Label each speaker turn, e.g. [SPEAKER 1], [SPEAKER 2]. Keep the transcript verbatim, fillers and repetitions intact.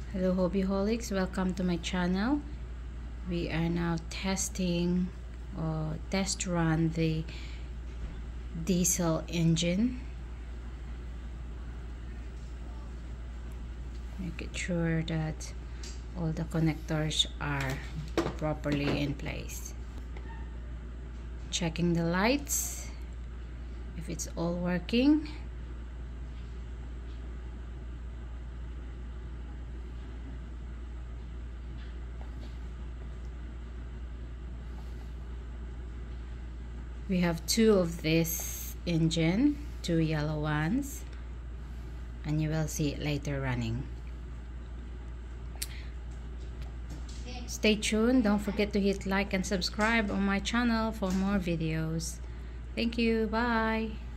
[SPEAKER 1] Hello hobbyholics, welcome to my channel. We are now testing or test run the diesel engine. Make it sure that all the connectors are properly in place. Checking the lights if it's all working. We have two of this engine, two yellow ones, and you will see it later running. Stay tuned. Don't forget to hit like and subscribe on my channel for more videos. Thank you. Bye.